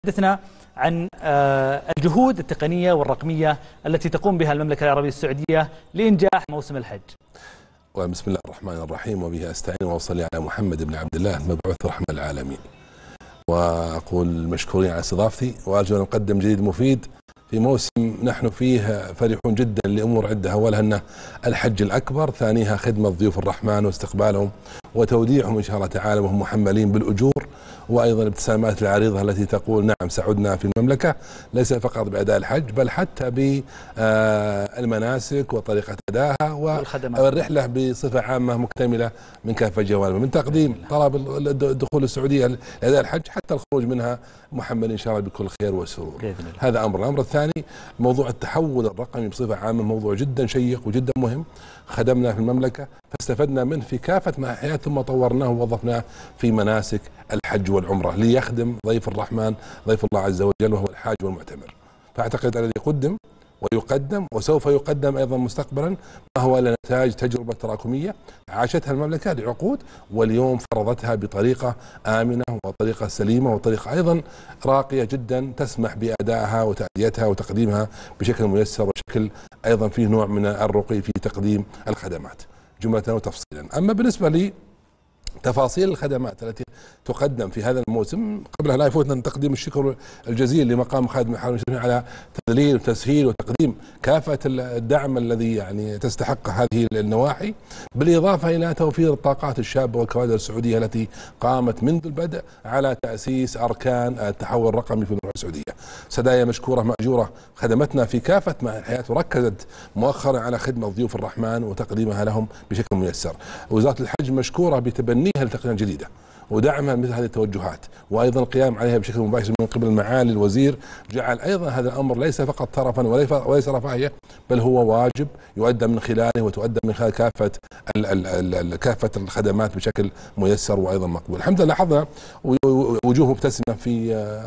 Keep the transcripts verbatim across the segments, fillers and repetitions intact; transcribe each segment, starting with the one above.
حدثنا عن الجهود التقنية والرقمية التي تقوم بها المملكة العربية السعودية لإنجاح موسم الحج. بسم الله الرحمن الرحيم، وبه أستعين وأصلي على محمد بن عبد الله المبعوث رحمة العالمين. وأقول مشكورين على استضافتي، وأرجو أن أقدم جديد مفيد في موسم نحن فيه فرحون جدا لأمور عدة. أولها أن الحج الأكبر، ثانيها خدمة ضيوف الرحمن واستقبالهم وتوديعهم إن شاء الله تعالى وهم محملين بالأجور، وأيضا الابتسامات العريضة التي تقول نعم سعدنا في المملكة، ليس فقط بأداء الحج بل حتى بالمناسك وطريقة أدائها والرحلة بصفة عامة مكتملة من كافة جوانبها، من تقديم طلب الدخول السعودية لأداء الحج حتى الخروج منها محمل إن شاء الله بكل خير والسرور. هذا أمر. الأمر الثاني موضوع التحول الرقمي بصفة عامة، موضوع جدا شيق وجدا مهم خدمنا في المملكة فاستفدنا منه في كافة نواحيه، ثم طورناه ووظفناه في مناسك الحج والعمرة ليخدم ضيف الرحمن ضيف الله عز وجل وهو الحاج والمعتمر. فأعتقد الذي قدم ويقدم وسوف يقدم أيضا مستقبلا ما هو إلا نتاج تجربة تراكمية عاشتها المملكة لعقود، واليوم فرضتها بطريقة آمنة وطريقة سليمة وطريقة أيضا راقية جدا تسمح بأدائها وتأديتها وتقديمها بشكل ميسر وشكل أيضا فيه نوع من الرقي في تقديم الخدمات جملة وتفصيلا. أما بالنسبة لي تفاصيل الخدمات التي تقدم في هذا الموسم، قبلها لا يفوتنا تقديم الشكر الجزيل لمقام خادم الحرمين الشريفين على تذليل وتسهيل وتقديم كافة الدعم الذي يعني تستحق هذه النواحي، بالإضافة إلى توفير الطاقات الشابة والكوادر السعودية التي قامت منذ البدء على تأسيس أركان التحول الرقمي في المملكة السعودية. سدايا مشكورة مأجورة خدمتنا في كافة مناحي الحياة، وركزت مؤخرا على خدمة ضيوف الرحمن وتقديمها لهم بشكل ميسر. وزارة الحج مشكورة بتبنيها لتقنية جديدة ودعمها مثل هذه التوجهات، وايضا القيام عليها بشكل مباشر من قبل معالي الوزير، جعل ايضا هذا الامر ليس فقط ترفا وليس رفاهيه بل هو واجب يؤدى من خلاله وتؤدى من خلال كافه ال ال ال كافه الخدمات بشكل ميسر وايضا مقبول. الحمد لله لاحظنا وجوه مبتسمه في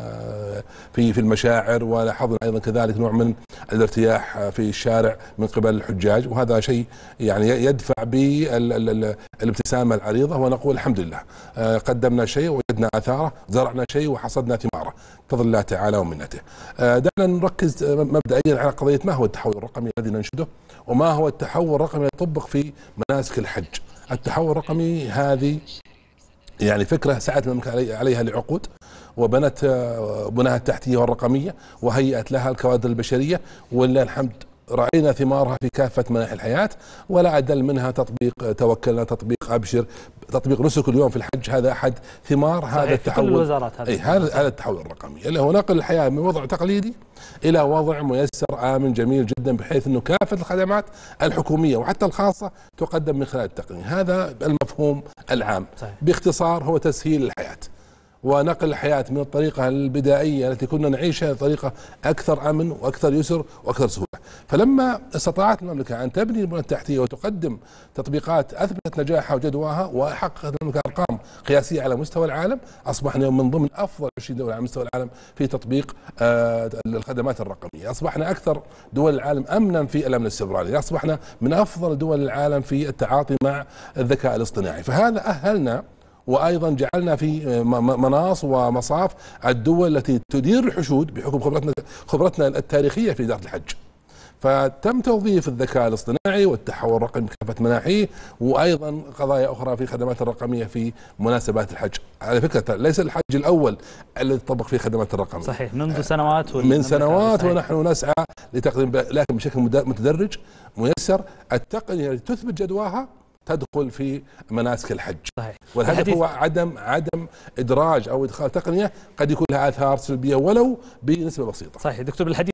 في في المشاعر، ولاحظنا ايضا كذلك نوع من الارتياح في الشارع من قبل الحجاج، وهذا شيء يعني يدفع بالابتسامه العريضه، ونقول الحمد لله قدمنا شيء وجدنا اثاره، زرعنا شيء وحصدنا ثماره بفضل الله تعالى ومنته. دعنا نركز مبدئيا على قضيه ما هو التحول الرقمي الذي ننشده، وما هو التحول الرقمي يطبق في مناسك الحج. التحول الرقمي هذه يعني فكره سعت المملكه عليها لعقود، وبنت بناها التحتيه والرقميه وهيئت لها الكوادر البشريه، ولله الحمد رأينا ثمارها في كافة مناحي الحياة، ولا أدل منها تطبيق توكلنا، تطبيق أبشر، تطبيق نسك اليوم في الحج. هذا أحد ثمار هذا التحول. كل الوزارات هذا. أي هذا هذا التحول الرقمي اللي هو نقل الحياة من وضع تقليدي إلى وضع ميسر آمن جميل جدا، بحيث أنه كافة الخدمات الحكومية وحتى الخاصة تقدم من خلال التقنية. هذا المفهوم العام. صحيح. باختصار هو تسهيل الحياة ونقل الحياة من الطريقة البدائية التي كنا نعيشها لطريقة أكثر أمن وأكثر يسر وأكثر سهولة. فلما استطاعت المملكة أن تبني البنية التحتية وتقدم تطبيقات أثبتت نجاحها وجدواها، وحققت المملكة أرقام قياسية على مستوى العالم، أصبحنا اليوم من ضمن أفضل عشرين دولة على مستوى العالم في تطبيق آه الخدمات الرقمية. أصبحنا أكثر دول العالم أمنا في الأمن السيبراني، أصبحنا من أفضل دول العالم في التعاطي مع الذكاء الاصطناعي. فهذا أهلنا وايضا جعلنا في مناص ومصاف الدول التي تدير الحشود بحكم خبرتنا خبرتنا التاريخيه في اداره الحج. فتم توظيف الذكاء الاصطناعي والتحول الرقمي بكافه مناحيه، وايضا قضايا اخرى في الخدمات الرقميه في مناسبات الحج. على فكره ليس الحج الاول الذي طبق فيه خدمات الرقميه. صحيح، منذ سنوات من سنوات ونحن نسعى لتقديم، لكن بشكل متدرج ميسر. التقنيه التي تثبت جدواها تدخل في مناسك الحج. صحيح. والهدف هو عدم عدم ادراج او ادخال تقنيه قد يكون لها اثار سلبيه ولو بنسبه بسيطه. صحيح دكتور. بالحديث